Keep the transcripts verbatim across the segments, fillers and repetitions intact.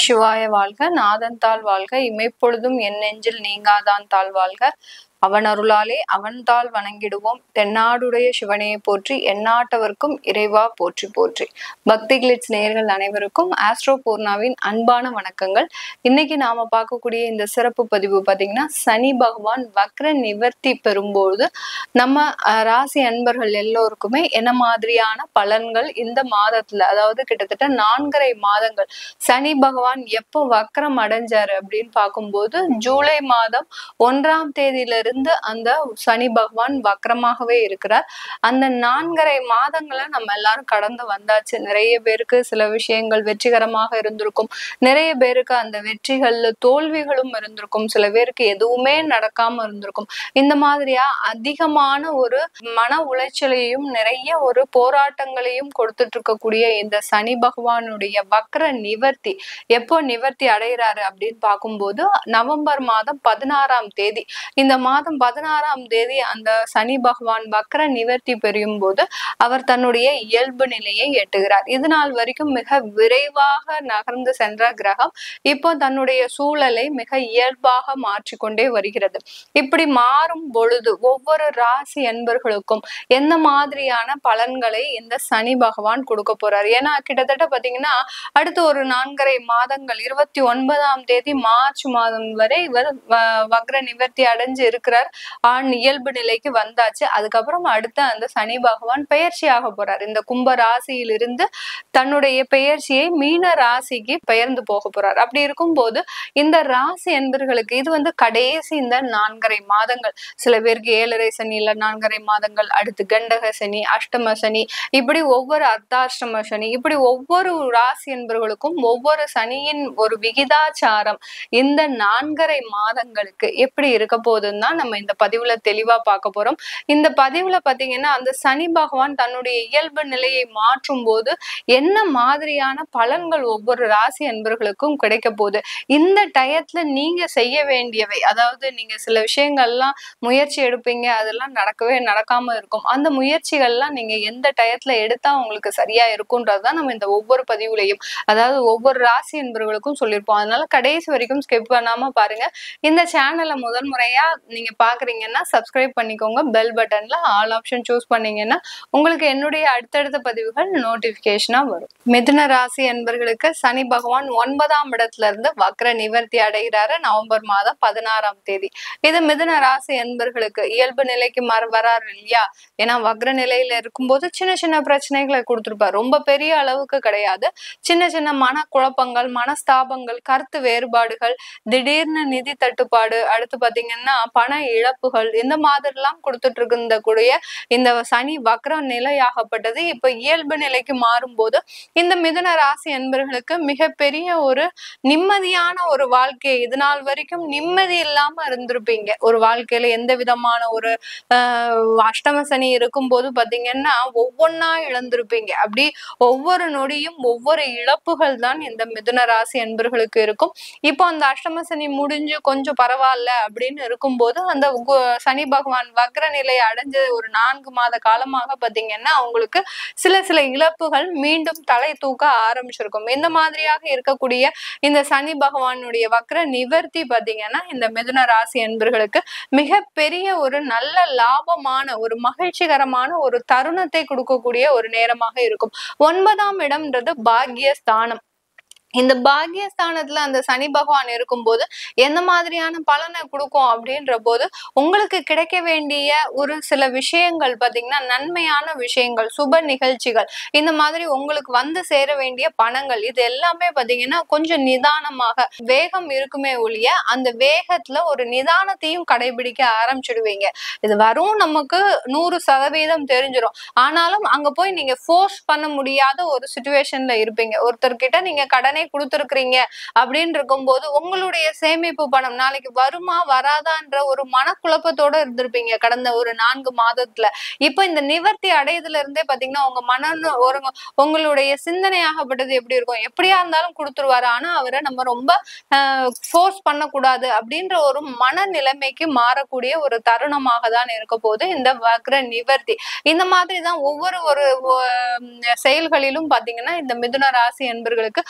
நமசிவாய வாழ்க. நாதன் தாள் வாழ்க. இமைப்பொழுதும் என் நெஞ்சில் நீங்காதான் தாள் வாழ்க. அவன் அருளாலே அவன் தாள் வணங்கிடுவோம். தென்னாடுடைய சிவனையை போற்றி எந்நாட்டவர்க்கும் இறைவா போற்றி போற்றி. பக்தி கிளிட்ஸ் நேயர்கள் அனைவருக்கும் ஆஸ்ட்ரோ பூர்ணாவின் அன்பான வணக்கங்கள். இன்னைக்கு நாம பார்க்கக்கூடிய இந்த சிறப்பு பதிவு பார்த்தீங்கன்னா, சனி பகவான் வக்ர நிவர்த்தி பெறும்போது நம்ம ராசி அன்பர்கள் எல்லோருக்குமே என்ன மாதிரியான பலன்கள் இந்த மாதத்துல, அதாவது கிட்டத்தட்ட நான்கரை மாதங்கள் சனி பகவான் எப்போ வக்ரம் அடைஞ்சாரு அப்படின்னு பார்க்கும்போது, ஜூலை மாதம் ஒன்றாம் தேதியில இருந்து அந்த சனி பகவான் வக்ரமாகவே இருக்கிறார். அந்த நான்கரை மாதங்களை நம்ம எல்லாரும் கடந்து வந்தாச்சு. நிறைய பேருக்கு சில விஷயங்கள் வெற்றிகரமாக இருந்திருக்கும், நிறைய பேருக்கு அந்த வெற்றிகள்ல தோல்விகளும் இருந்திருக்கும், சில பேருக்கு எதுவுமே நடக்காம இருந்திருக்கும். இந்த மாதிரியா அதிகமான ஒரு மன உளைச்சலையும் நிறைய ஒரு போராட்டங்களையும் கொடுத்துட்டு இருக்கக்கூடிய இந்த சனி பகவானுடைய வக்ர நிவர்த்தி எப்போ நிவர்த்தி அடைகிறாரு அப்படின்னு பார்க்கும்போது, நவம்பர் மாதம் பதினாறாம் தேதி இந்த மாதம் பதினாறாம் தேதி அந்த சனி பகவான் வக்ர நிவர்த்தி பெறும் போது அவர் தன்னுடைய இயல்பு நிலையை எட்டுகிறார். இது நாள் வரைக்கும் மிக விரைவாக நகர்ந்து சென்ற கிரகம் இப்போ தன்னுடைய சூழலை மிக இயல்பாக மாற்றிக்கொண்டே வருகிறது. இப்படி மாறும் பொழுது ஒவ்வொரு ராசி அன்பர்களுக்கும் எந்த மாதிரியான பலன்களை இந்த சனி பகவான் கொடுக்க போறார்? ஏன்னா கிட்டத்தட்ட பாத்தீங்கன்னா அடுத்து ஒரு நான்கரை மாதங்கள் இருபத்தி ஒன்பதாம் தேதி மார்ச் மாதம் வரை இவர் வக்ர நிவர்த்தி அடைஞ்சு இருக்கிறார். ஆண் இயல்பு நிலைக்கு வந்தாச்சு. அதுக்கப்புறம் அடுத்த அந்த சனி பகவான் பெயர்ச்சியாக போறார். இந்த கும்ப ராசியிலிருந்து தன்னுடைய பெயர்ச்சியை மீன ராசிக்கு பெயர்ந்து போக போறார். அப்படி இருக்கும் போது இந்த ராசி என்பர்களுக்கு இது வந்து கடைசி இந்த நான்கரை மாதங்கள். சில பேருக்கு ஏழரை சனி இல்ல நான்கரை மாதங்கள், அடுத்து கண்டக சனி, அஷ்டம சனி, இப்படி ஒவ்வொரு அர்த்தாஷ்டம சனி, இப்படி ஒவ்வொரு ராசி என்பர்களுக்கும் ஒவ்வொரு சனியின் ஒரு விகிதாச்சாரம் இந்த நான்கரை மாதங்களுக்கு எப்படி இருக்க போகுதுன்னு தான் நம்ம இந்த பதிவுல தெளிவா பார்க்க போறோம். இந்த பதிவுல பாத்தீங்கன்னா, அந்த சனி பகவான் தன்னுடைய இயல்பு நிலையை மாற்றும் போது என்ன மாதிரியான பலன்கள் ஒவ்வொரு ராசி அன்பர்களுக்கும் கிடைக்க போகுது, இந்த டயத்துல நீங்க செய்ய வேண்டியவை, அதாவது நீங்க சில விஷயங்கள்லாம் முயற்சி எடுப்பீங்க, அதெல்லாம் நடக்கவே நடக்காம இருக்கும். அந்த முயற்சிகள்லாம் நீங்க எந்த டயத்துல எடுத்தா உங்களுக்கு சரியா இருக்கும்ன்றதுதான் நம்ம இந்த ஒவ்வொரு பதிவுலையும், அதாவது ஒவ்வொரு ராசி அன்பர்களுக்கும் சொல்லியிருப்போம். அதனால கடைசி வரைக்கும் ஸ்கிப் பண்ணாம பாருங்க. இந்த சேனலை முதல் முறையா நீங்க பாக்குறீங்கன்னா சப்ஸ்கிரைப் பண்ணிக்கோங்க. பெல் பட்டன்ல ஆல் ஆப்ஷன் சூஸ் பண்ணீங்கன்னா உங்களுக்கு என்னுடைய அடுத்தடுத்த பதிவுகள் நோட்டிபிகேஷனா வரும். மிதுன ராசி அன்பர்களுக்கு சனி பகவான் ஒன்பதாம் இடத்துல இருந்து வக்ர நிவர்த்தி அடைகிறாரு நவம்பர் மாதம் பதினாறாம் தேதி. இது மிதுன ராசி அன்பர்களுக்கு இயல்பு நிலைக்கு மற வராரு இல்லையா? ஏன்னா வக்ர நிலையில இருக்கும்போது சின்ன சின்ன பிரச்சனைகளை கொடுத்துருப்பாரு. ரொம்ப பெரிய அளவுக்கு கிடையாது. சின்ன சின்ன மன குழப்பங்கள், மனஸ்தாபங்கள், கருத்து வேறுபாடுகள், திடீர்னு நிதி தட்டுப்பாடு, அடுத்து பாத்தீங்கன்னா பண இழப்புகள், இந்த மாதிரி எல்லாம் கொடுத்துட்டு இருந்த கூடிய இந்த சனி வக்ர நிலையாகப்பட்டது இப்ப இயல்பு நிலைக்கு மாறும்போது இந்த மிதுன ராசி அன்பர்களுக்கு மிகப்பெரிய ஒரு நிம்மதியான ஒரு வாழ்க்கை, இது நாள் வரைக்கும் நிம்மதி இல்லாம இருந்திருப்பீங்க. ஒரு வாழ்க்கையில எந்த விதமான ஒரு ஆஹ் அஷ்டம சனி இருக்கும் போது பாத்தீங்கன்னா ஒவ்வொன்னா இழந்திருப்பீங்க. அப்படி ஒவ்வொரு நொடியும் ஒவ்வொரு இழப்புகள் தான் இந்த மிதுன ராசி அன்பர்களுக்கு இருக்கும். இப்போ அந்த அஷ்டம சனி முடிஞ்சு கொஞ்சம் பரவாயில்ல அப்படின்னு இருக்கும்போது அந்த சனி பகவான் வக்ர நிலை அடைஞ்ச ஒரு நான்கு மாத காலமாக பாத்தீங்கன்னா அவங்களுக்கு சில சில இழப்புகள் மீண்டும் தலை தூக்க ஆரம்பிச்சிருக்கும். இந்த மாதிரியாக இருக்கக்கூடிய இந்த சனி பகவானுடைய வக்ர நிவர்த்தி பாத்தீங்கன்னா இந்த மிதுன ராசி அன்பர்களுக்கு மிகப்பெரிய ஒரு நல்ல லாபமான ஒரு மகிழ்ச்சிகரமான ஒரு தருணத்தை கொடுக்கக்கூடிய ஒரு நேரமாக இருக்கும். ஒன்பதாம் இடம்ன்றது பாக்கியஸ்தானம். இந்த பாக்கியஸ்தானத்துல அந்த சனி பகவான் இருக்கும்போது எந்த மாதிரியான பலனை கொடுக்கும் அப்படின்ற போது உங்களுக்கு கிடைக்க வேண்டிய ஒரு சில விஷயங்கள் பாத்தீங்கன்னா நன்மையான விஷயங்கள், சுப நிகழ்ச்சிகள், இந்த மாதிரி உங்களுக்கு வந்து சேர வேண்டிய பணங்கள், இது எல்லாமே பாத்தீங்கன்னா கொஞ்சம் நிதானமாக, வேகம் இருக்குமே ஒழிய அந்த வேகத்துல ஒரு நிதானத்தையும் கடைபிடிக்க ஆரம்பிச்சிடுவீங்க. இது வரும் நமக்கு நூறு சதவீதம் தெரிஞ்சிடும். ஆனாலும் அங்க போய் நீங்க ஃபோர்ஸ் பண்ண முடியாத ஒரு சிச்சுவேஷன்ல இருப்பீங்க. ஒருத்தர்கிட்ட நீங்க கடனை கொடுத்துருக்கிறீங்க அப்படின்னு இருக்கும் போது உங்களுடைய சேமிப்பு பணம் நாளைக்கு வருமா வராதான்ற ஒரு மனக்குழப்பத்தோட இருந்திருப்பீங்க கடந்த ஒரு நான்கு மாதத்துல. இப்ப இந்த நிவர்த்தி அடையதுல இருந்தே பாத்தீங்கன்னா உங்க மன ஒரு உங்களுடைய சிந்தனையாகப்பட்டது எப்படி இருக்கும், எப்படியா இருந்தாலும் கொடுத்துருவாரு, ஆனா அவரை நம்ம ரொம்ப ஆஹ் ஃபோர்ஸ் பண்ணக்கூடாது அப்படின்ற ஒரு மன நிலைமைக்கு மாறக்கூடிய ஒரு தருணமாக தான் இருக்க போது இந்த வக்ர நிவர்த்தி. இந்த மாதிரிதான் ஒவ்வொரு ஒரு செயல்களிலும் பாத்தீங்கன்னா இந்த மிதுன ராசி என்பர்களுக்கு ஒரு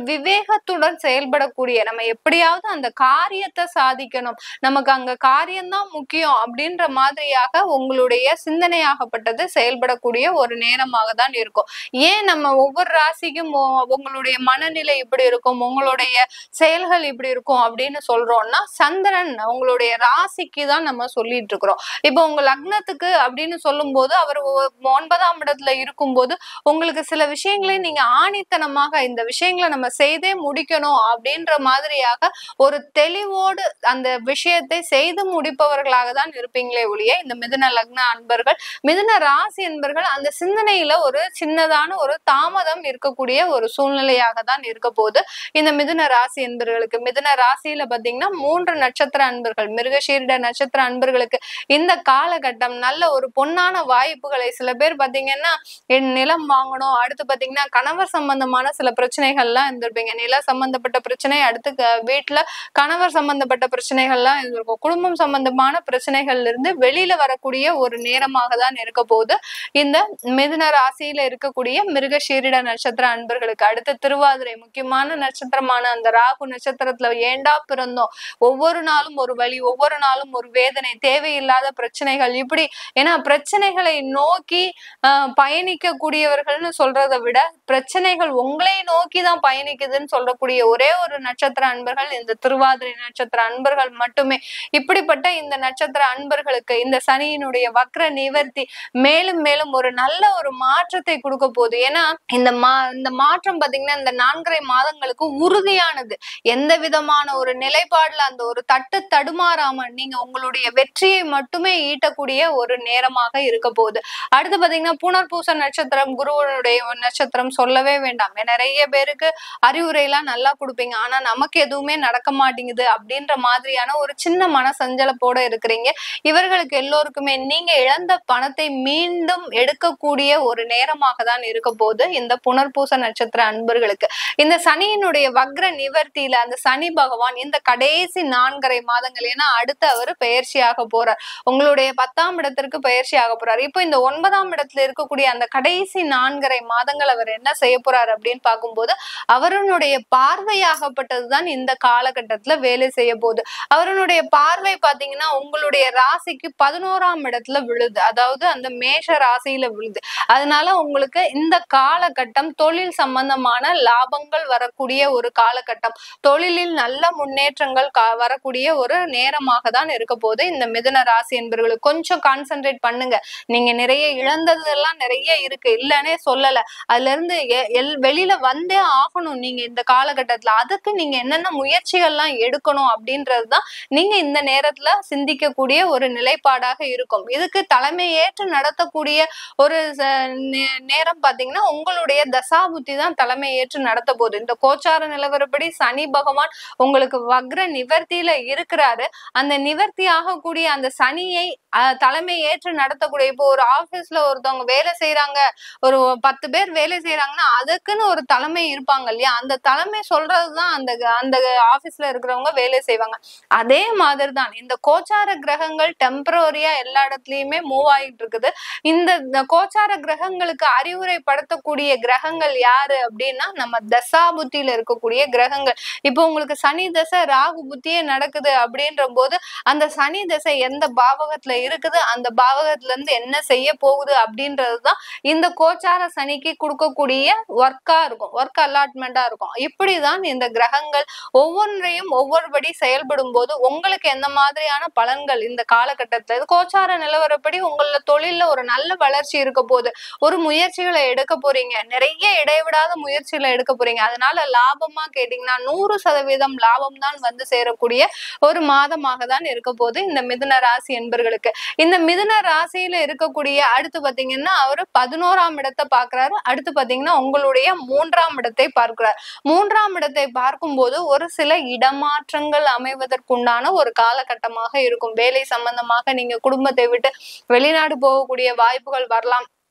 விவேகத்துடன் செயல்படக்கூடிய, நம்ம எப்படியாவது அந்த காரியத்தை சாதிக்கணும், நமக்கு அங்க காரியம்தான் முக்கியம் அப்படின்ற மாதிரியாக உங்களுடைய சிந்தனையாகப்பட்டது செயல்படக்கூடிய ஒரு நேரமாக தான் இருக்கும். ஏன் நம்ம ஒவ்வொரு ராசிக்கும் உங்களுடைய மனநிலை இப்படி இருக்கும், உங்களுடைய செயல்கள் இப்படி இருக்கும் அப்படின்னு சொல்றோம்னா, சந்திரன் உங்களுடைய ராசிக்கு தான் நம்ம சொல்லிட்டு இருக்கிறோம். இப்போ உங்க லக்னத்துக்கு அப்படின்னு சொல்லும் போது அவர் ஒன்பதாம் இடத்துல இருக்கும்போது உங்களுக்கு சில விஷயங்களை நீங்க ஆணித்தனமாக இந்த விஷயங்களை நம்ம செய்தே முடிக்கணும் அப்படின்ற மாதிரியாக ஒரு தெளிவோடு அந்த விஷயத்தை செய்து முடிப்பவர்களாக தான் இருப்பீங்களே ஒழிய, இந்த மிதுன லக்ன அன்பர்கள், மிதுன ராசி என்பர்கள் அந்த சிந்தனையில ஒரு சின்னதான ஒரு தாமதம் இருக்கக்கூடிய ஒரு சூழ்நிலையாக தான் இருக்க போது இந்த மிதுன ராசி என்பர்களுக்கு. மிதுன ராசியில பாத்தீங்கன்னா மூன்று நட்சத்திர அன்பர்கள், மிருகசீரிட நட்சத்திர அன்பர்களுக்கு இந்த காலகட்டம் நல்ல ஒரு பொன்னான வாய்ப்புகளை, சில பேர் பாத்தீங்கன்னா என் நிலம் வாங்கணும், அடுத்து பாத்தீங்கன்னா கணவர் சம்பந்தமான சில பிரச்சனைகள்லாம் இருந்திருப்பீங்க, நில சம்பந்தப்பட்ட பிரச்சனை, அடுத்து வீட்டுல கணவர் சம்பந்தப்பட்ட பிரச்சனைகள்லாம் இருந்திருக்கும், குடும்பம் சம்பந்தமான பிரச்சனைகள்ல இருந்து வெளியில வரக்கூடிய ஒரு நேரமாக தான் இருக்க போது இந்த மிதுன ராசியில இருக்கக்கூடிய மிருகசீரிட நட்சத்திர அன்பர்களுக்கு. அடுத்து திருவாதிரை, முக்கியமான நட்சத்திரமான அந்த ராகு நட்சத்திரத்துல ஏண்டா பிறந்தோம், ஒவ்வொரு நாளும் ஒரு வலி, ஒவ்வொரு நாளும் ஒரு வேதனை, தேவையில்லாத பிரச்சனைகள், இப்படி ஏன்னா பிரச்சனைகளை நோக்கி ஆஹ் பயணிக்க கூடியவர்கள்னு சொல்றதை விட பிரச்சனைகள் உங்களை நோக்கிதான் பயணிக்குதுன்னு சொல்லக்கூடிய ஒரே ஒரு நட்சத்திர அன்பர்கள் இந்த திருவாதிரை நட்சத்திர அன்பர்கள் மட்டுமே. இப்படிப்பட்ட இந்த நட்சத்திர அன்பர்களுக்கு இந்த சனியினுடைய வக்ர நிவர்த்தி மேலும் மேலும் ஒரு நல்ல ஒரு மாற்றத்தை கொடுக்க போகுது. ஏன்னா இந்த மா இந்த மாற்றம் பாத்தீங்கன்னா இந்த நான்கரை மாதங்களுக்கு உறுதியானது, எந்த விதமான ஒரு நிலைப்பாடுல அந்த ஒரு தட்டு தடுமாறாம நீங்க உங்களுடைய வெற்றியை மட்டுமே ஈட்டக்கூடிய ஒரு நேரமாக இருக்க போகுது. அடுத்து பாத்தீங்கன்னா புனர்பூச நட்சத்திரம், குருவனுடைய நட்சத்திரம் சொல்லவே வேண்டாம். நிறைய பேருக்கு அறிவுரை எல்லாம் நல்லா கொடுப்பீங்க, ஆனா நமக்கு எதுவுமே நடக்க மாட்டேங்குது அப்படின்ற மாதிரியான ஒரு சின்ன மன சஞ்சலப்போட இருக்கிறீங்க. இவர்களுக்கு எல்லோருக்குமே நீங்க இழந்த பணத்தை மீண்டும் எடுக்கக்கூடிய ஒரு நேரமாக தான் இருக்க போது இந்த புனர்பூச நட்சத்திர அன்பர்களுக்கு. இந்த சனியினுடைய வக்ர நிவர்த்தியில அந்த சனி பகவான் இந்த கடைசி நான்கரை மாதங்கள், ஏன்னா அடுத்து அவர் பெயர்ச்சியாக போறார், உங்களுடைய பத்தாம் இடத்திற்கு பயிற்சி ஆக போறாரு. இப்போ இந்த ஒன்பதாம் இடத்துல இருக்கக்கூடிய அந்த கடைசி நான்கரை மாதங்கள் அவர் என்ன செய்ய போறாரு அப்படின்னு பார்க்கும்போது அவருடைய பார்வையாகப்பட்டதுதான் இந்த காலகட்டத்துல வேலை செய்ய போகுது. அவருடைய பார்வை பாத்தீங்கன்னா உங்களுடைய ராசிக்கு பதினோராம் இடத்துல விழுது, அதாவது அந்த மேஷ ராசியில விழுது. அதனால உங்களுக்கு இந்த காலகட்டம் தொழில் சம்பந்தமான லாபங்கள் வரக்கூடிய ஒரு காலகட்டம், தொழிலில் நல்ல முன்னேற்றங்கள் வரக்கூடிய ஒரு நேரமாக தான் இருக்க போது இந்த மிதுன ராசி என்பவர்களுக்கு. கொஞ்சம் கான்சென்ட்ரேட் பண்ணுங்க, நீங்க நிறைய இழந்ததெல்லாம் நிறைய இருக்கு, இல்லன்னே சொல்லல, அதுல இருந்து வெளியில வந்தே ஆகணும் நீங்க இந்த காலகட்டத்துல. அதுக்கு நீங்க என்னென்ன முயற்சிகள்லாம் எடுக்கணும் அப்படின்றதுதான் நீங்க இந்த நேரத்துல சிந்திக்கக்கூடிய ஒரு நிலைப்பாடாக இருக்கும். இதுக்கு தலைமை ஏற்று நடத்தக்கூடிய ஒரு நேரம் பாத்தீங்கன்னா உங்களுடைய தசாபுத்தி தான் தலைமை ஏற்று நடத்த போகுது. இந்த கோச்சார நிலவரப்படி சனி பகவான் உங்களுக்கு வக்ர நிவர்த்தியில இருக்கிறாரு. அந்த நிவர்த்தி ஆகக்கூடிய அந்த சனியை அஹ் தலைமை ஏற்று நடத்தக்கூடிய, இப்போ ஒரு ஆபீஸ்ல ஒருத்தவங்க வேலை செய்யறாங்க, ஒரு பத்து பேர் வேலை செய்யறாங்கன்னா அதுக்குன்னு ஒரு தலைமை இருப்பாங்க இல்லையா, அந்த தலைமை சொல்றதுதான் அந்த அந்த ஆபீஸ்ல இருக்கிறவங்க வேலை செய்வாங்க. அதே மாதிரிதான் இந்த கோச்சார கிரகங்கள் டெம்பரரியா எல்லா இடத்துலயுமே மூவ் ஆகிட்டு இருக்குது. இந்த கோச்சார கிரகங்களுக்கு அறிவுரைப்படுத்தக்கூடிய கிரகங்கள் யாரு அப்படின்னா நம்ம தசாபுத்தியில இருக்கக்கூடிய கிரகங்கள். இப்போ உங்களுக்கு சனி தசை ராகு புத்தியே நடக்குது அப்படின்ற போது அந்த சனி தசை எந்த பாவகத்துல இருக்குது, அந்த பாவகத்துல இருந்து என்ன செய்ய போகுது அப்படின்றதுதான் இந்த கோச்சார சனிக்கு கொடுக்கக்கூடிய ஒர்க்கா இருக்கும், ஒர்க் அலாட்மெண்டா இருக்கும். இப்படிதான் இந்த கிரகங்கள் ஒவ்வொன்றையும் ஒவ்வொருபடி செயல்படும் போது உங்களுக்கு எந்த மாதிரியான பலன்கள் இந்த காலகட்டத்துல கோச்சார நிலவரப்படி உங்கள தொழில ஒரு நல்ல வளர்ச்சி இருக்க போது, ஒரு முயற்சிகளை எடுக்க போறீங்க, நிறைய இடைவிடாத முயற்சிகளை எடுக்க போறீங்க. அதனால லாபமா கேட்டீங்கன்னா நூறு சதவீதம் லாபம் தான் வந்து சேரக்கூடிய ஒரு மாதமாக தான் இருக்க போது இந்த மிதுன ராசி என்பர்களுக்கு. இந்த மிதுன ராசியில இருக்கக்கூடிய அடுத்து பாத்தீங்கன்னா அவரு பதினோராம் இடத்தை பார்க்கிறாரு, அடுத்து பாத்தீங்கன்னா உங்களுடைய மூன்றாம் இடத்தை பார்க்கிறார். மூன்றாம் இடத்தை பார்க்கும் போது ஒரு சில இடமாற்றங்கள் அமைவதற்குண்டான ஒரு காலகட்டமாக இருக்கும். வேலை சம்பந்தமாக நீங்க குடும்பத்தை விட்டு வெளிநாடு போகக்கூடிய வாய்ப்புகள் வரலாம்,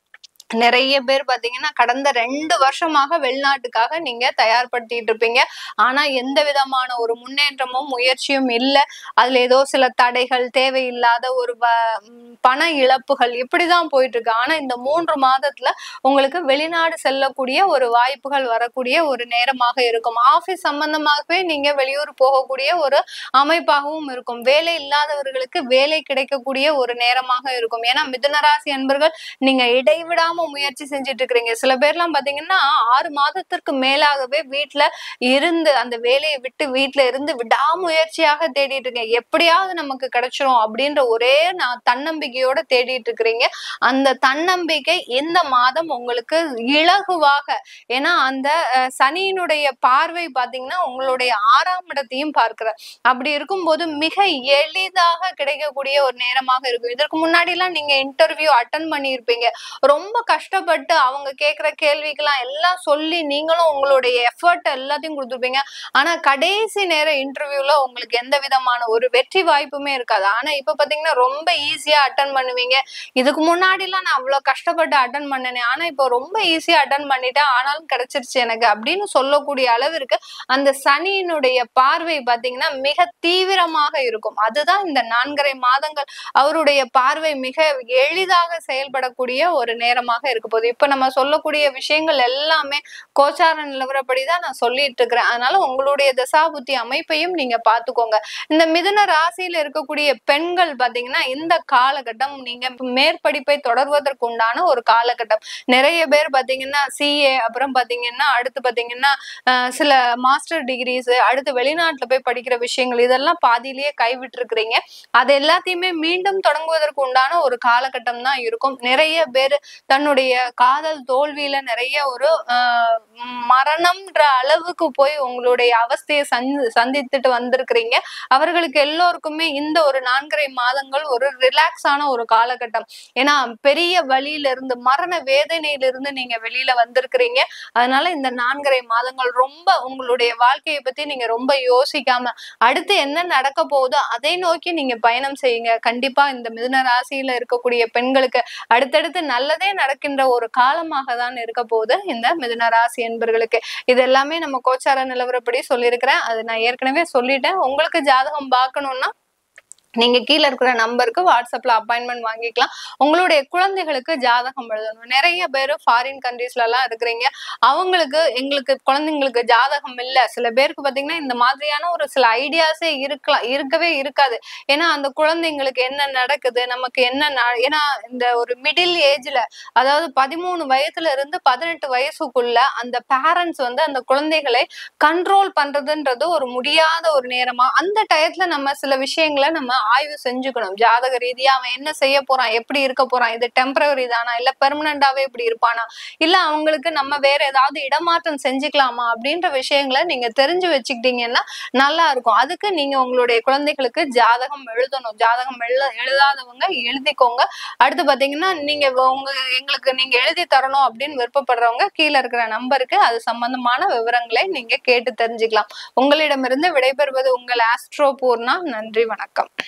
நிறைய பேர் பாத்தீங்கன்னா கடந்த ரெண்டு வருஷமாக வெளிநாட்டுக்காக நீங்க தயார்படுத்திட்டு இருப்பீங்க. ஆனா எந்த விதமான ஒரு முன்னேற்றமும் முயற்சியும் இல்ல. அதுல ஏதோ சில தடைகள், தேவையில்லாத ஒரு வ பண இழப்புகள் இப்படிதான் போயிட்டு இருக்கு. ஆனா இந்த மூன்று மாதத்துல உங்களுக்கு வெளிநாடு செல்லக்கூடிய ஒரு வாய்ப்புகள் வரக்கூடிய ஒரு நேரமாக இருக்கும். ஆபீஸ் சம்பந்தமாகவே நீங்க வெளியூர் போகக்கூடிய ஒரு அமைப்பாகவும் இருக்கும். வேலை இல்லாதவர்களுக்கு வேலை கிடைக்கக்கூடிய ஒரு நேரமாக இருக்கும். ஏன்னா மிதுனராசி அன்பர்கள் நீங்க இடைவிடாம முயற்சி செஞ்சுட்டு இருக்கிறீங்க. சில பேர்லாம் பாத்தீங்கன்னா ஆறு மாதத்திற்கு மேலாகவே வீட்டுல இருந்து அந்த வேலையை விட்டு வீட்டுல இருந்து விடாமுயற்சியாக தேடிட்டு இருக்கீங்க. எப்படியாவது நமக்கு கிடைச்சிரும் அப்படின்ற ஒரே நான் தன்னம்பிக்கையோட தேடிட்டு இருக்கிறீங்க. அந்த தன்னம்பிக்கை இந்த மாதம் உங்களுக்கு இலகுவாக, ஏன்னா அந்த சனியினுடைய பார்வை பாத்தீங்கன்னா உங்களுடைய ஆறாம் இடத்தையும் பார்க்கிற அப்படி இருக்கும்போது மிக எளிதாக கிடைக்கக்கூடிய ஒரு நேரமாக இருக்கும். இதற்கு முன்னாடி எல்லாம் நீங்க இன்டர்வியூ அட்டன் பண்ணியிருப்பீங்க. ரொம்ப கஷ்டப்பட்டு அவங்க கேட்கிற கேள்விக்கெல்லாம் எல்லாம் சொல்லி நீங்களும் உங்களுடைய எஃபர்ட் எல்லாத்தையும் கொடுத்துருப்பீங்க. ஆனா கடைசி நேர இன்டர்வியூல உங்களுக்கு எந்த விதமான ஒரு வெற்றி வாய்ப்புமே இருக்காது. ஆனா இப்ப பாத்தீங்கன்னா ரொம்ப ஈஸியா அட்டன் பண்ணுவீங்க. இதுக்கு முன்னாடி எல்லாம் நான் அவ்வளவு கஷ்டப்பட்டு அட்டன் பண்ணனேன், ஆனா இப்போ ரொம்ப ஈஸியா அட்டன் பண்ணிட்டேன், ஆனாலும் கிடைச்சிருச்சு எனக்கு அப்படின்னு சொல்லக்கூடிய அளவிற்கு அந்த சனியினுடைய பார்வை பாத்தீங்கன்னா மிக தீவிரமாக இருக்கும். அதுதான் இந்த நான்கரை மாதங்கள் அவருடைய பார்வை மிக எளிதாக செயல்படக்கூடிய ஒரு நேரமாக இருக்க போகுது. இப்ப நம்ம சொல்லக்கூடிய விஷயங்கள் எல்லாமே கோச்சார நிலவரப்படிதான் நான் சொல்லிட்டு இருக்கிறேன். அதனால உங்களுடைய தசாபுத்தி அமைப்பையும் நீங்க பாத்துக்கோங்க. இந்த மிதுன ராசியில இருக்கக்கூடிய பெண்கள் பாத்தீங்கன்னா இந்த காலகட்டம் நீங்க மேற்படிப்பை தொடர்வதற்கு உண்டான ஒரு காலகட்டம். நிறைய பேர் பாத்தீங்கன்னா சிஏ, அப்புறம் பாத்தீங்கன்னா அடுத்து பாத்தீங்கன்னா அஹ் சில மாஸ்டர் டிகிரிஸ், அடுத்து வெளிநாட்டுல போய் படிக்கிற விஷயங்கள் இதெல்லாம் பாதியிலேயே கைவிட்டு இருக்கிறீங்க. அது எல்லாத்தையுமே மீண்டும் தொடங்குவதற்கு உண்டான ஒரு காலகட்டம் தான் இருக்கும். நிறைய பேர் தன்னுடைய காதல் தோல்வியில நிறைய ஒரு ஆஹ் மரணம்ன்ற அளவுக்கு போய் உங்களுடைய அவஸ்தையை சந்தி சந்தித்துட்டு வந்திருக்கிறீங்க. அவர்களுக்கு எல்லோருக்குமே இந்த ஒரு நான்கரை மாதங்கள் ஒரு ரிலாக்ஸான ஒரு காலகட்டம். ஏன்னா பெரிய வழியில இருந்து, மரண வேதனையிலிருந்து நீங்க வெளியில வந்திருக்கிறீங்க. அதனால இந்த நான்கரை மாதங்கள் ரொம்ப உங்களுடைய வாழ்க்கையை பத்தி நீங்க ரொம்ப யோசிக்காம அடுத்து என்ன நடக்க போகுதோ அதை நோக்கி நீங்க பயணம் செய்யுங்க. கண்டிப்பா இந்த மிதுன ராசியில இருக்கக்கூடிய பெண்களுக்கு அடுத்தடுத்து நல்லதே நடக்கின்ற ஒரு காலமாக தான் இருக்க போகுது இந்த மிதுன ராசி என்பர்களுக்கு. இது எல்லாமே நம்ம கோச்சார நிலவரப்படி சொல்லியிருக்கிறேன். அது நான் ஏற்கனவே சொல்லிட்டேன். உங்களுக்கு ஜாதகம் பார்க்கணும்னா நீங்க கீழே இருக்கிற நம்பருக்கு வாட்ஸ்அப்ல அப்பாயின்மெண்ட் வாங்கிக்கலாம். உங்களுடைய குழந்தைகளுக்கு ஜாதகம் எழுதணும். நிறைய பேர் ஃபாரின் கண்ட்ரீஸ்ல எல்லாம் இருக்கிறீங்க. அவங்களுக்கு எங்களுக்கு குழந்தைங்களுக்கு ஜாதகம் இல்ல. சில பேருக்கு பாத்தீங்கன்னா இந்த மாதிரியான ஒரு சில ஐடியாஸே இருக்கலாம், இருக்கவே இருக்காது. ஏன்னா அந்த குழந்தைங்களுக்கு என்ன நடக்குது, நமக்கு என்ன, ஏன்னா இந்த ஒரு மிடில் ஏஜ்ல, அதாவது பதிமூணு வயசுல இருந்து பதினெட்டு வயசுக்குள்ள அந்த பேரண்ட்ஸ் வந்து அந்த குழந்தைகளை கண்ட்ரோல் பண்றதுன்றது ஒரு முடியாத ஒரு நேரமா, அந்த டயத்துல நம்ம சில விஷயங்களை நம்ம ஆய்வு செஞ்சுக்கணும். ஜாதக ரீதியா அவன் என்ன செய்ய போறான், எப்படி இருக்க போறான், இது டெம்பரரி தானா இல்ல பெர்மனண்டாவே இப்படி இருப்பானா, இல்ல அவங்களுக்கு நம்ம வேற ஏதாவது இடமாற்றம் செஞ்சுக்கலாமா அப்படின்ற விஷயங்களை நீங்க தெரிஞ்சு வச்சுக்கிட்டீங்கன்னா நல்லா இருக்கும். அதுக்கு நீங்க உங்களுடைய குழந்தைகளுக்கு ஜாதகம் எழுதணும். ஜாதகம் எழுத எழுதாதவங்க எழுதிக்கோங்க. அடுத்து பாத்தீங்கன்னா நீங்க உங்க எங்களுக்கு நீங்க எழுதி தரணும் அப்படின்னு விருப்பப்படுறவங்க கீழே இருக்கிற நம்பருக்கு அது சம்பந்தமான விவரங்களை நீங்க கேட்டு தெரிஞ்சுக்கலாம். உங்களிடமிருந்து விடைபெறுவது உங்கள் ஆஸ்ட்ரோ பூர்ணா. நன்றி, வணக்கம்.